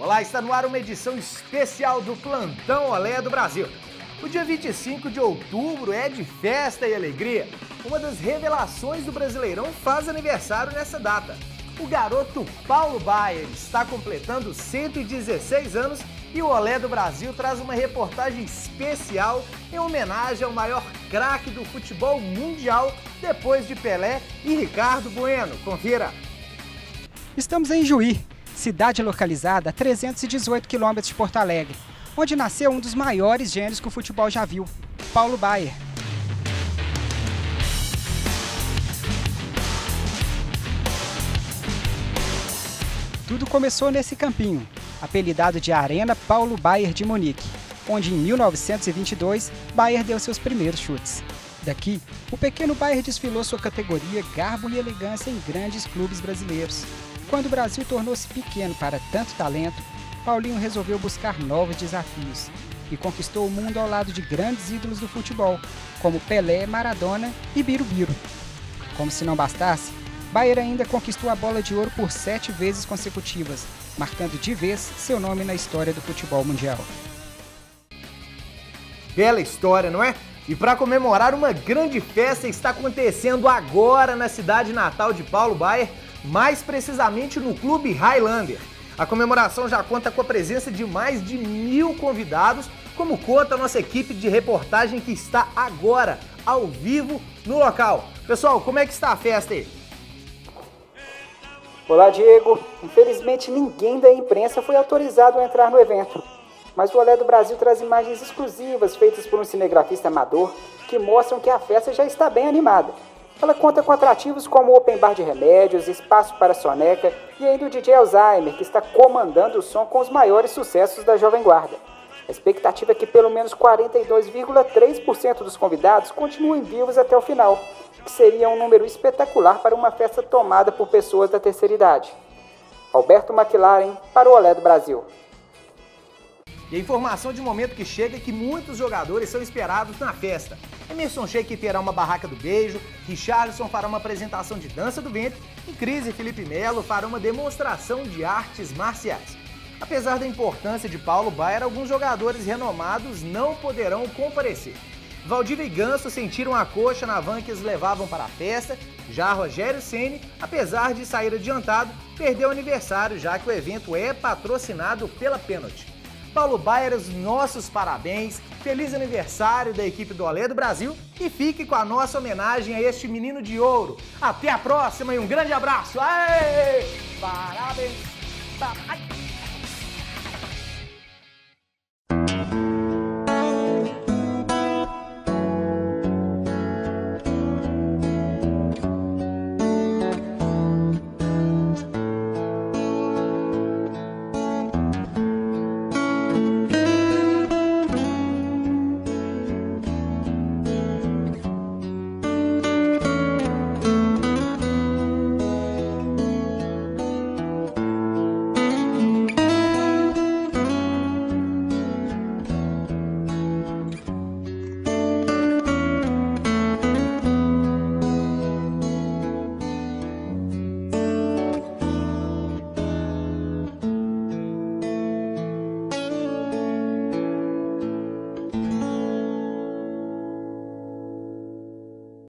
Olá, está no ar uma edição especial do Plantão Olé do Brasil. O dia 25 de outubro é de festa e alegria. Uma das revelações do Brasileirão faz aniversário nessa data. O garoto Paulo Baier está completando 116 anos e o Olé do Brasil traz uma reportagem especial em homenagem ao maior craque do futebol mundial depois de Pelé e Ricardo Bueno. Confira! Estamos em Juí, cidade localizada a 318 quilômetros de Porto Alegre, onde nasceu um dos maiores gênios que o futebol já viu, Paulo Baier. Tudo começou nesse campinho, apelidado de Arena Paulo Baier de Munique, onde em 1922 Baier deu seus primeiros chutes. Daqui, o pequeno Baier desfilou sua categoria, garbo e elegância em grandes clubes brasileiros. Quando o Brasil tornou-se pequeno para tanto talento, Paulinho resolveu buscar novos desafios e conquistou o mundo ao lado de grandes ídolos do futebol, como Pelé, Maradona e Birubiru. Como se não bastasse, Baier ainda conquistou a bola de ouro por 7 vezes consecutivas, marcando de vez seu nome na história do futebol mundial. Bela história, não é? E para comemorar, uma grande festa está acontecendo agora na cidade natal de Paulo Baier, mais precisamente no Clube Highlander. A comemoração já conta com a presença de mais de 1000 convidados, como conta a nossa equipe de reportagem que está agora, ao vivo, no local. Pessoal, como é que está a festa aí? Olá, Diego. Infelizmente, ninguém da imprensa foi autorizado a entrar no evento. Mas o Olé do Brasil traz imagens exclusivas feitas por um cinegrafista amador que mostram que a festa já está bem animada. Ela conta com atrativos como open bar de remédios, espaço para soneca e ainda o DJ Alzheimer, que está comandando o som com os maiores sucessos da Jovem Guarda. A expectativa é que pelo menos 42,3% dos convidados continuem vivos até o final, que seria um número espetacular para uma festa tomada por pessoas da terceira idade. Alberto McLaren para o Olé do Brasil. E a informação de momento que chega é que muitos jogadores são esperados na festa. Emerson Sheik terá uma barraca do beijo, Richarlison fará uma apresentação de dança do ventre e Cris e Felipe Melo farão uma demonstração de artes marciais. Apesar da importância de Paulo Baier, alguns jogadores renomados não poderão comparecer. Valdívia e Ganso sentiram a coxa na van que os levavam para a festa. Já Rogério Ceni, apesar de sair adiantado, perdeu o aniversário, já que o evento é patrocinado pela Pênalti. Paulo Baier, os nossos parabéns, feliz aniversário da equipe do Olé do Brasil e fique com a nossa homenagem a este menino de ouro. Até a próxima e um grande abraço! Aê! Parabéns!